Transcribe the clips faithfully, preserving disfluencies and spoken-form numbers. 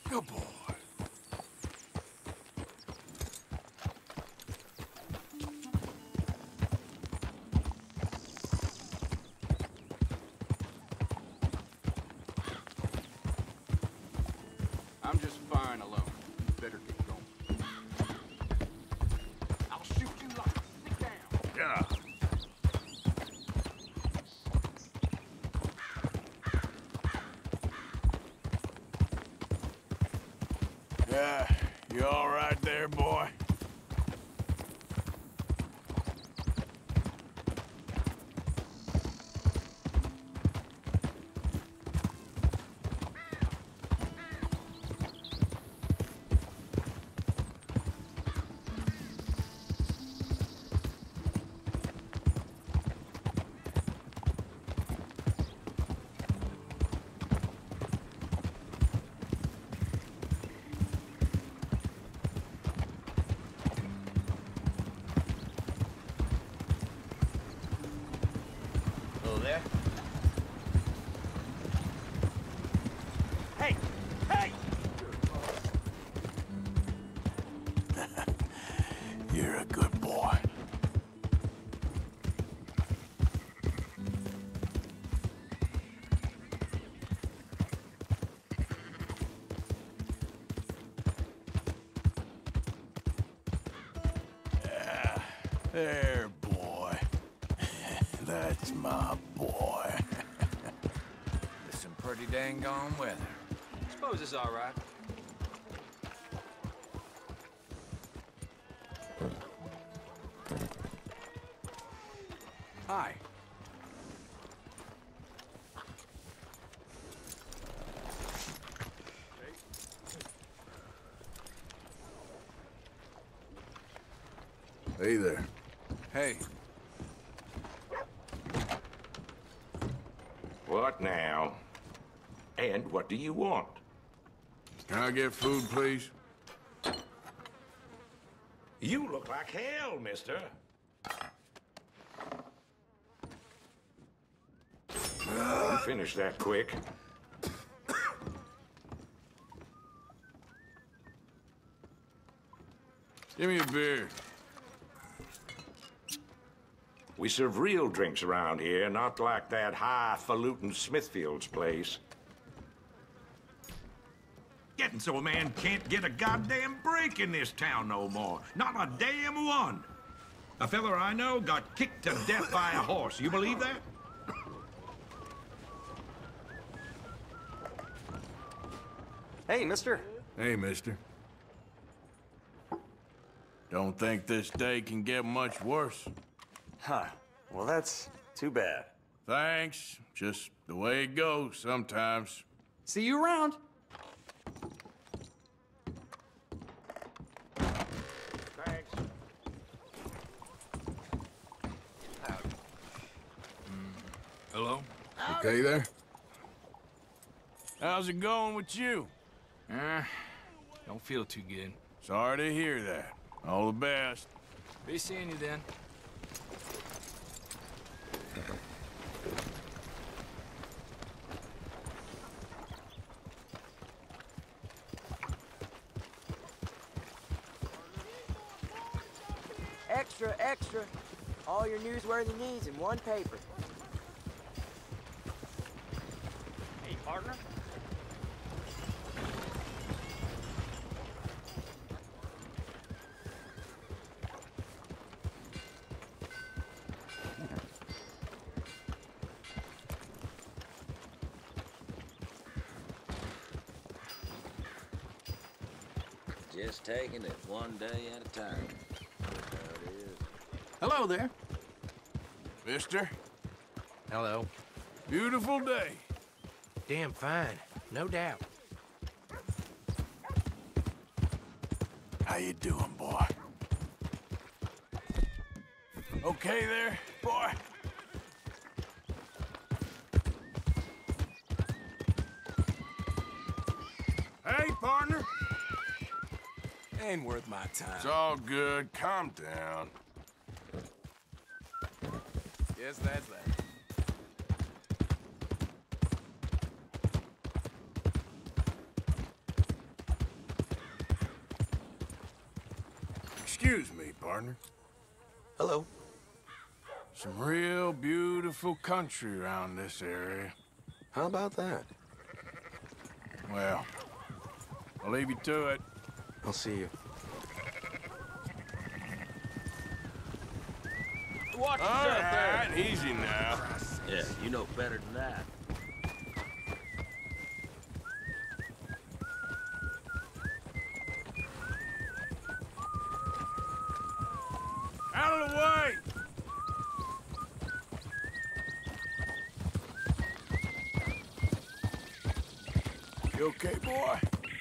Good boy. I'm just fine alone. Better get going. I'll shoot you like sit down. Yeah. Yeah, you all right there, boy? Hello there. Hey! Hey! You're a good boy. Yeah, there, boy. That's my boy. It's some pretty dang gone weather. Suppose it's all right. Hi. Hey there. Hey. What now? And what do you want? Can I get food, please? You look like hell, mister. You finish that quick. Give me a beer. We serve real drinks around here, not like that highfalutin Smithfield's place. Getting so a man can't get a goddamn break in this town no more. Not a damn one. A feller I know got kicked to death by a horse. You believe that? Hey, mister. Hey, mister. Don't think this day can get much worse. Huh. Well, that's too bad. Thanks. Just the way it goes sometimes. See you around. Thanks. Hello? Okay there? How's it going with you? Uh, don't feel too good. Sorry to hear that. All the best. Be seeing you then. Extra, extra. All your newsworthy needs in one paper. Hey, partner. Just taking it one day at a time. That's how it is. Hello there. Mister, Hello. beautiful day. Damn fine. No doubt. How you doing, boy? Okay there, boy? Hey, partner. Ain't worth my time. It's all good. Calm down. Yes, that's that. Excuse me, partner. Hello. Some real beautiful country around this area. How about that? Well, I'll leave you to it. I'll see you. Watch All yourself there. right, easy now. Yeah, you know better than that. Out of the way! You okay, boy?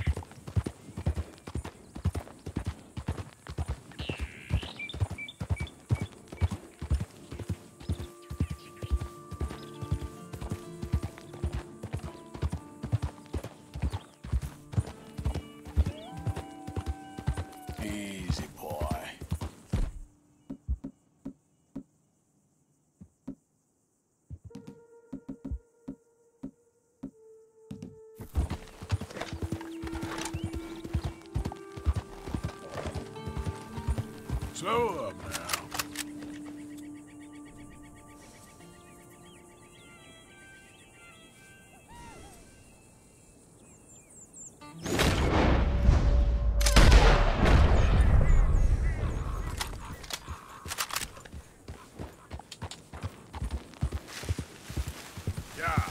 Easy, boy. Slow up now. Yeah.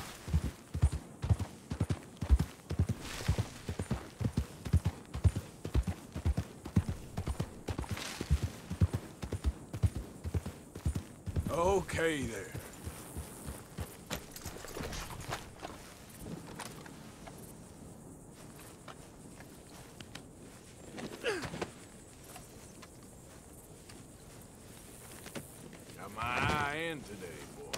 Okay there. Got my eye in today, boy.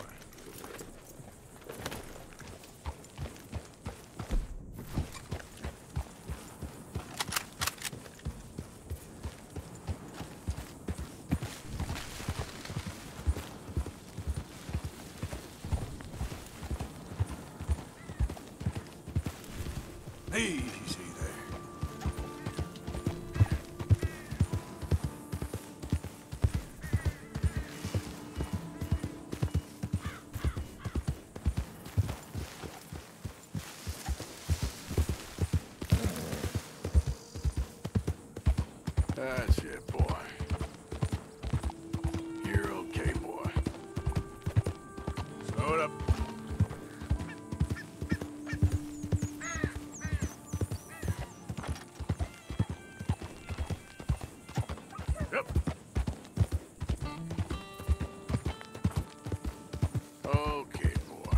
Easy there. That's it, boy. You're okay, boy. Slow it up. Yep. Okay, boy.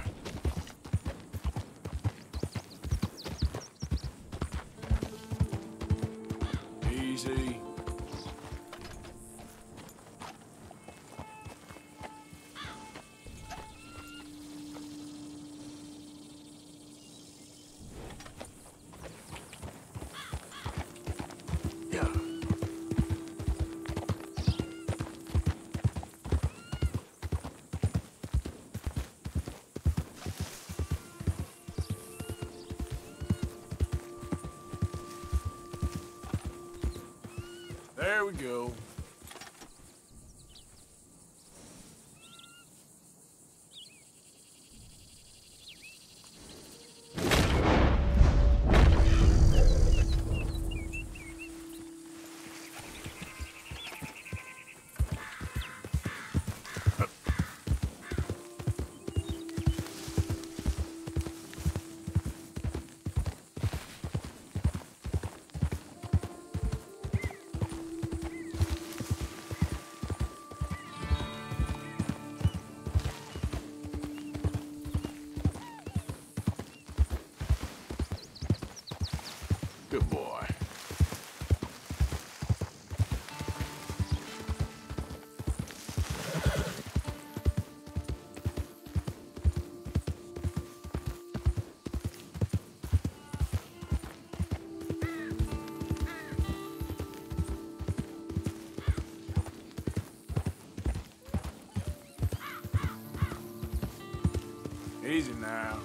Easy. Yeah. There we go. Good boy. Easy now.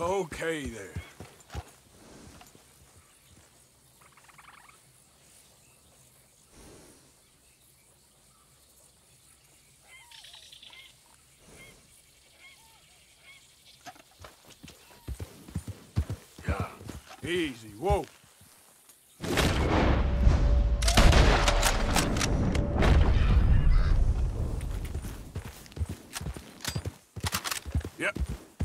Okay there. Yeah, easy, whoa. Yep.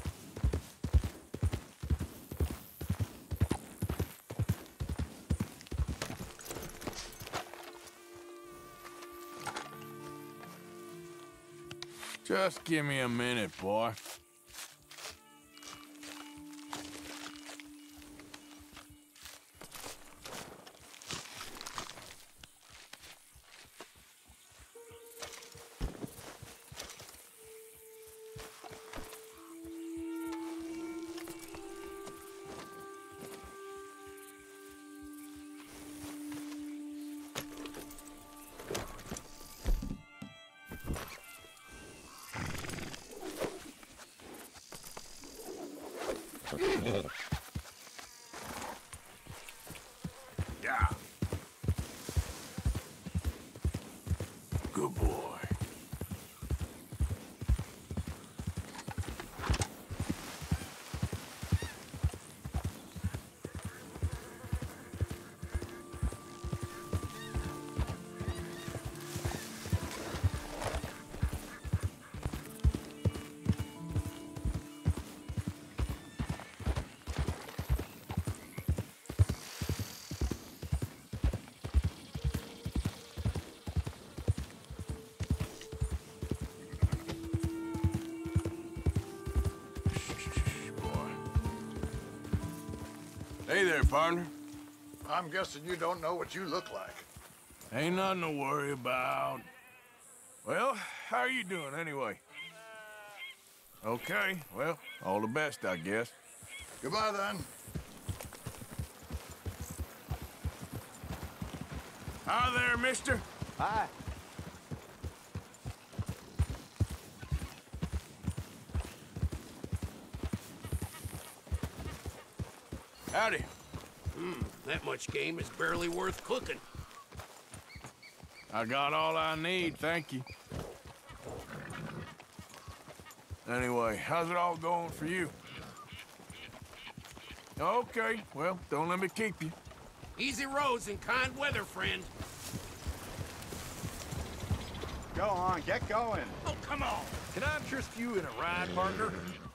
Just give me a minute, boy. Yeah. Good boy. Hey there, partner. I'm guessing you don't know what you look like. Ain't nothing to worry about. Well, how are you doing anyway? Okay, well, all the best, I guess. Goodbye, then. Hi there, mister. Hi. Howdy. Hmm, that much game is barely worth cooking. I got all I need, thank you. Anyway, how's it all going for you? Okay, well, don't let me keep you. Easy roads and kind weather, friend. Go on, get going. Oh, come on. Can I interest you in a ride, partner?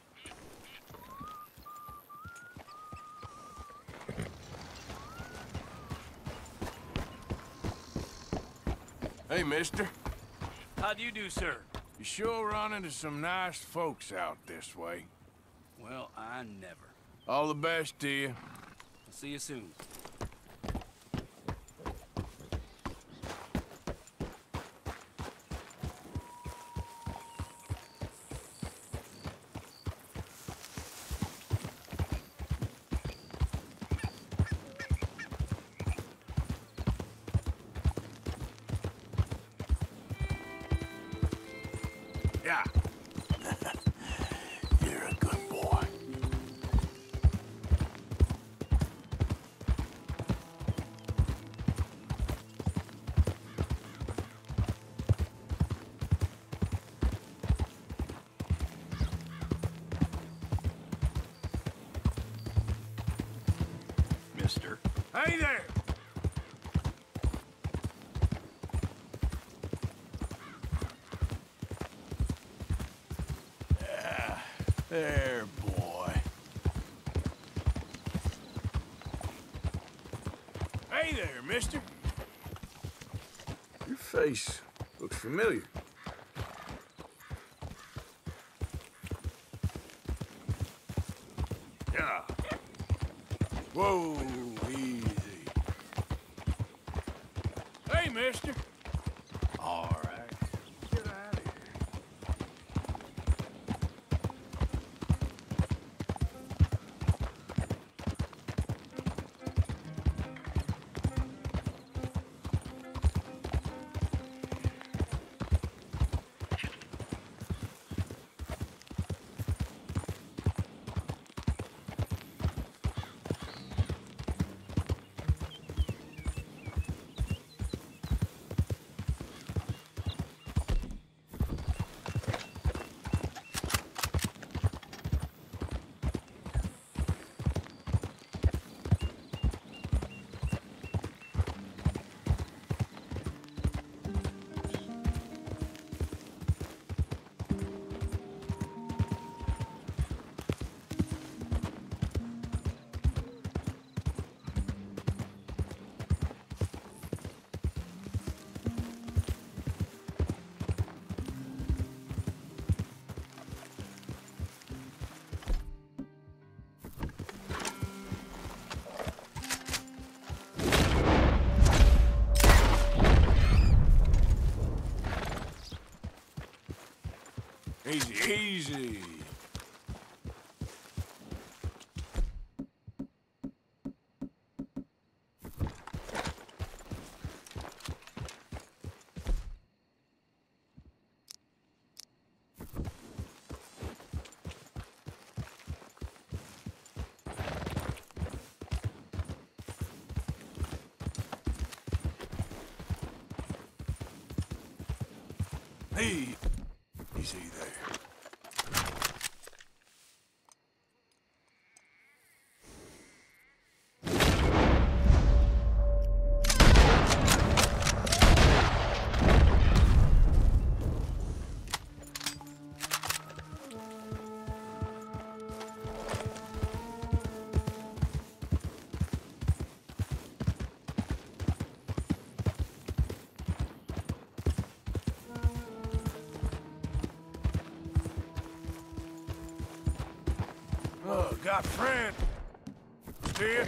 Hey, mister. How do you do, sir? You sure run into some nice folks out this way. Well, I never. All the best to you. I'll see you soon. Yeah. You're a good boy. Mister. Hey there! There, boy. Hey there, mister. Your face looks familiar. Yeah. Whoa, easy. Hey, mister. All right. Get out of here. Easy, easy. Hey, easy there. Oh, got friend. See ya.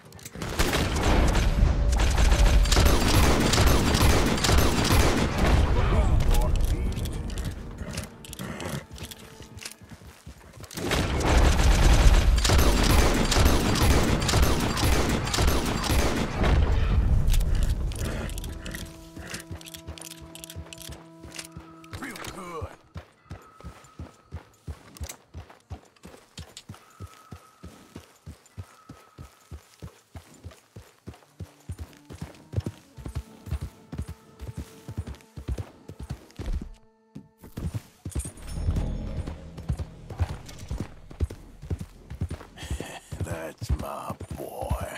Real good. That's my boy.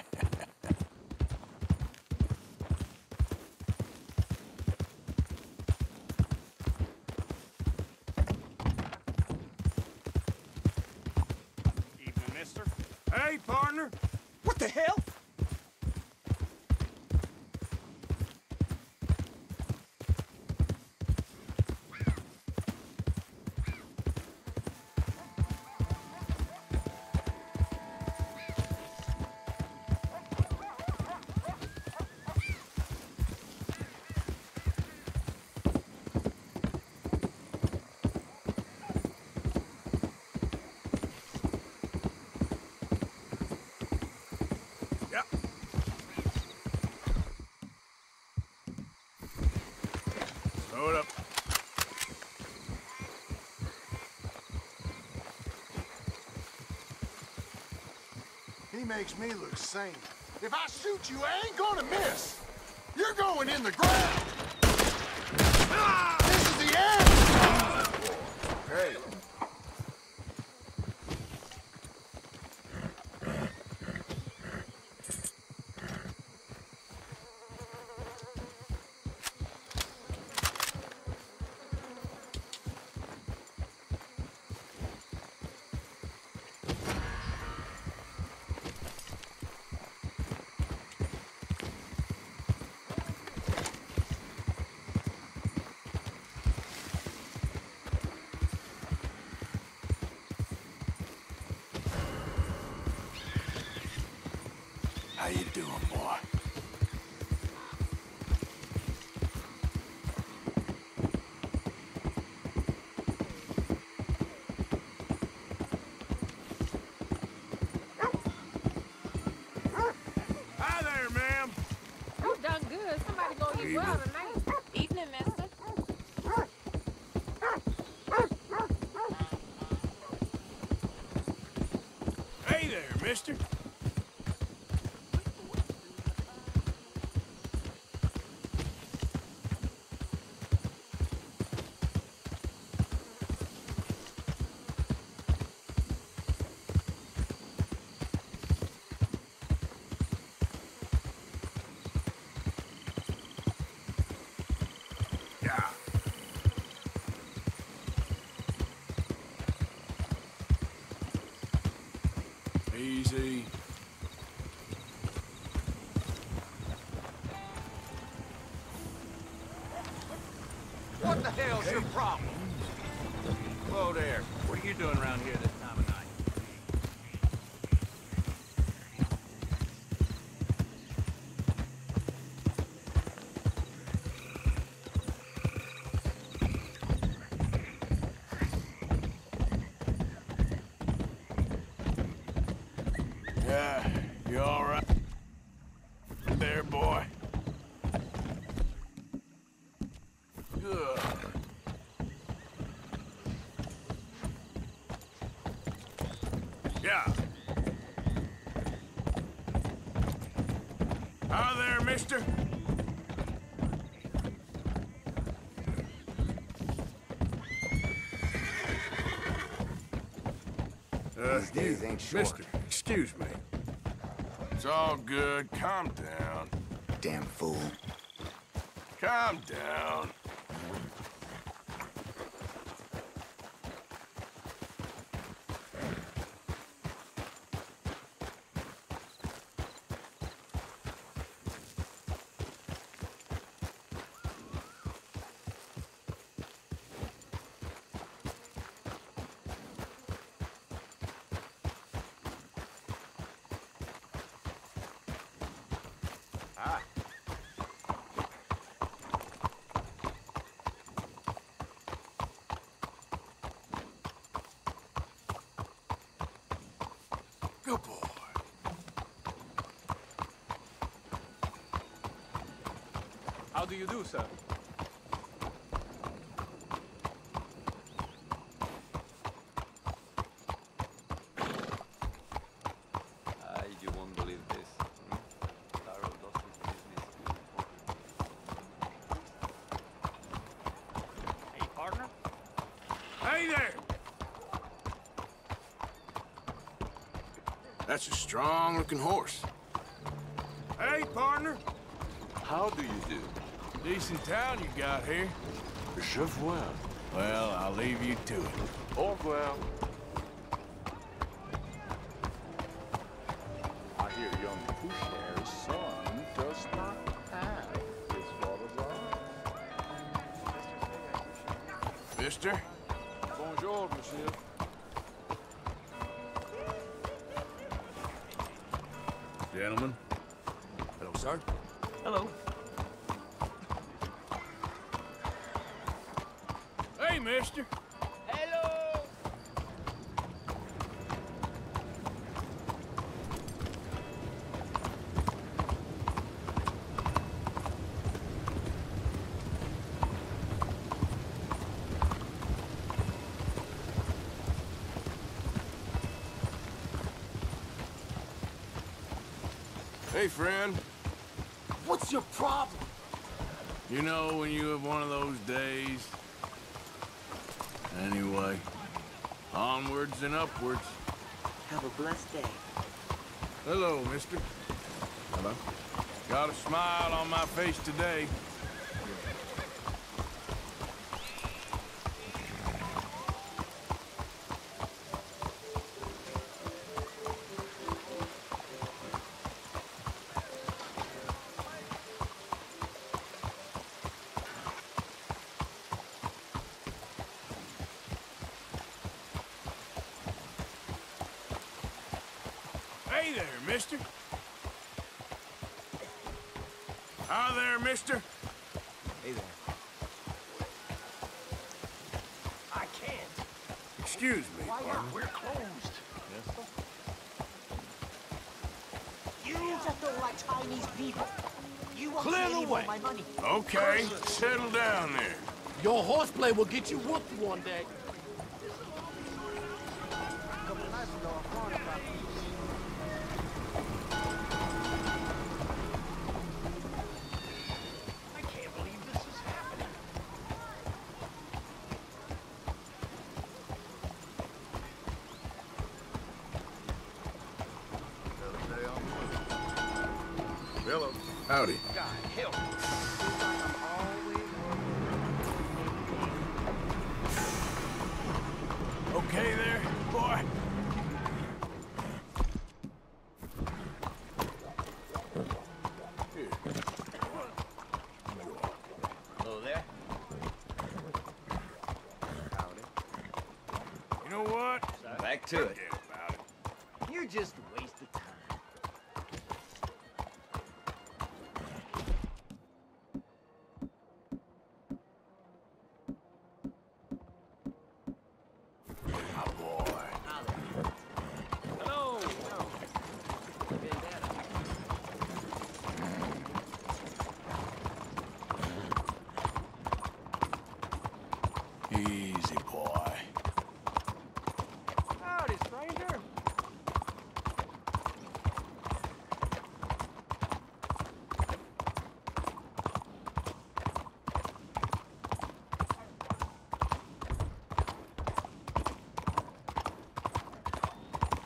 Evening, mister. Hey, partner. What the hell? Yep. Slow it up. He makes me look sane. If I shoot you, I ain't gonna miss. You're going in the ground. Ah! This is the end. Hey. How you doing, boy? Hi there, ma'am. You done good. Somebody gonna eat well tonight. Evening, mister. Hey there, mister. Yeah. Easy. What the hell's your problem? Whoa there. What are you doing around here this time of night? Yeah. Hi there, mister. Uh, These days ain't short. Mister, excuse me. It's all good. Calm down. Damn fool. Calm down. Good boy. How do you do, sir? Uh, you won't believe this. Hmm? Carol Dawson's business. Hey, partner? Hey there! That's a strong-looking horse. Hey, partner. How do you do? Decent town you got here. Je vois. Well, I'll leave you to it. Au revoir. I hear young Pouchet's son does not have his father's eyes. Mister? Bonjour, monsieur. Gentlemen. Hello, sir. Hello. Hey, mister. Hello! Hey, friend. What's your problem? You know when you have one of those days? Anyway, onwards and upwards. Have a blessed day. Hello, mister. Hello. Got a smile on my face today. Hey there, mister. Hi there, mister. Hey there. I can't. Excuse me, Why partner. not? We're closed. You just don't like Chinese people. You won't Clear see the any more way. of my money. Okay, settle down there. Your horseplay will get you whooped one day. A couple nights ago, I found about I can't believe this is happening. Hello. Howdy. God help. Okay there, boy? Here. Hello there. You know what? Back to it. Forget about it. You're just a waste of time. My boy. Hello. Easy, boy. Howdy, stranger.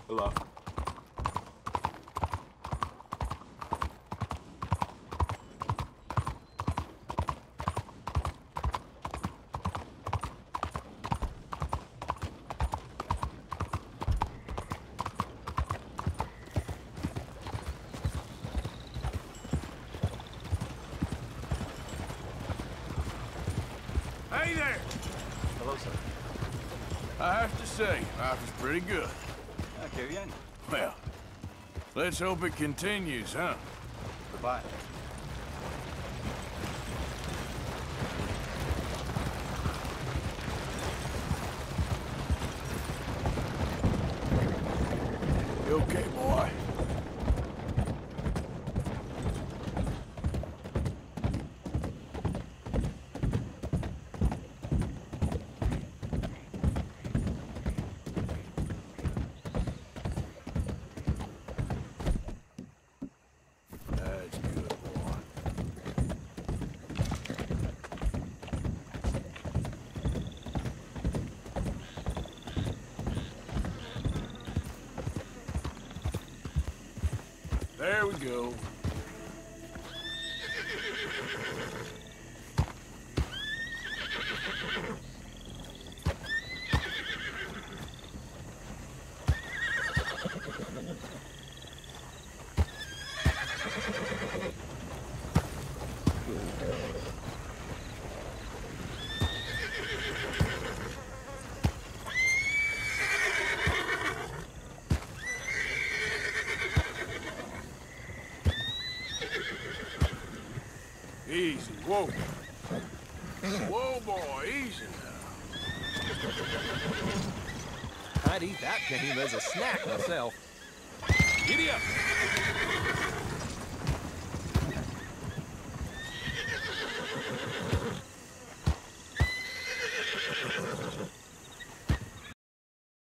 Hello. Hey there! Hello, sir. I have to say, life is pretty good. Ah, qué bien. Well, let's hope it continues, huh? Goodbye. You okay, boy? That's good, boy. There we go. Easy, whoa. Whoa, boy, easy now. I'd eat that game as a snack myself. Giddy up!